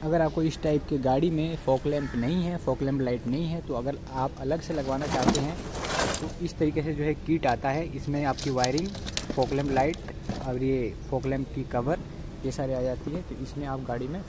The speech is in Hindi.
अगर आपको इस टाइप की गाड़ी में फॉग लैंप नहीं है, फॉग लैंप लाइट नहीं है, तो अगर आप अलग से लगवाना चाहते हैं तो इस तरीके से जो है किट आता है। इसमें आपकी वायरिंग, फॉग लैंप लाइट और ये फॉग लैंप की कवर ये सारी आ जाती है। तो इसमें आप गाड़ी में